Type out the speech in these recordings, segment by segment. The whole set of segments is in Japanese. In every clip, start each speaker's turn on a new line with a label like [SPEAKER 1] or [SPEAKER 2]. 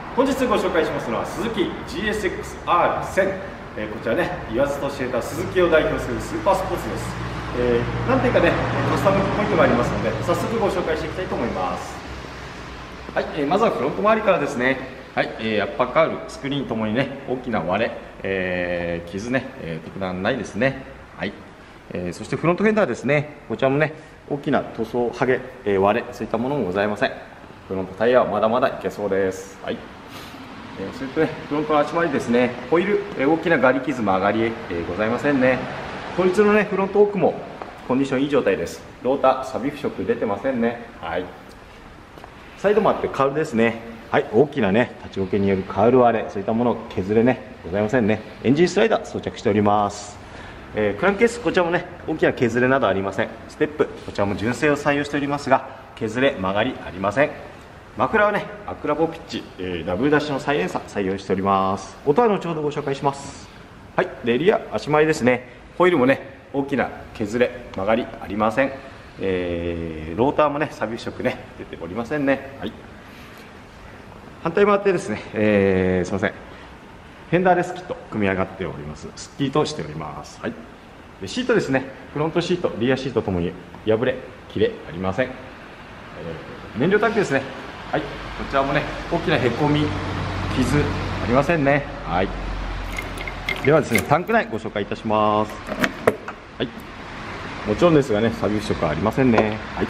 [SPEAKER 1] 本日ご紹介しますのはスズキ GSX-R1000、こちらね、言わずと知れたスズキを代表するスーパースポーツです。何点かねカスタムポイントがありますので、早速ご紹介していきたいと思います。はい、まずはフロント周りからですね。はい、アッパーカウル、スクリーンともにね大きな割れ、傷ね、特段ないですね。はい、そしてフロントフェンダーですね。こちらもね大きな塗装剥げ、割れそういったものもございません。フロントタイヤはまだまだいけそうです。はい、それとねフロントの足回りですね。ホイール、大きなガリ傷曲がり、ございませんね。本日のねフロント奥もコンディションいい状態です。ローター錆腐色出てませんね。はい、サイドもあってカウルですね。はい、大きなね立ちこけによるカウル割れそういったもの削れねございませんね。エンジンスライダー装着しております。クランクケースこちらもね大きな削れなどありません。ステップこちらも純正を採用しておりますが削れ曲がりありません。マフラーはねアクラボピッチ、ダブルダッシュのサイレンサー採用しております。音は後ほどご紹介します。はい、でリア足回りですね。ホイールもね大きな削れ曲がりありません。ローターもね錆腐色ね出ておりませんね。はい、反対回ってですね、すいません、フェンダーレスキット組み上がっております。スッキリとしております。はい、でシートですね。フロントシートリアシートともに破れ切れありません。燃料タンクですね。はい、こちらもね大きなへこみ傷ありませんね。はい、ではですねタンク内ご紹介いたします。はい、もちろんですがね錆腐色はありませんね。はい、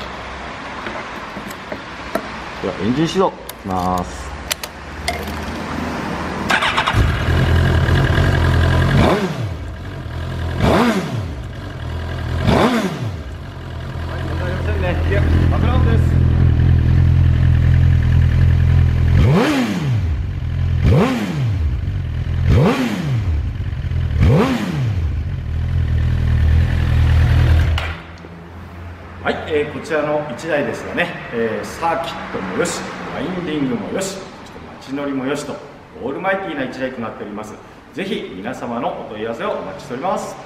[SPEAKER 1] ではエンジン始動いきます。問題ありませんね。いやバックラウンドです。はい、こちらの1台ですがね、サーキットもよし、ワインディングもよし、そして街乗りもよしとオールマイティーな1台となっております。ぜひ皆様のお問い合わせをお待ちしております。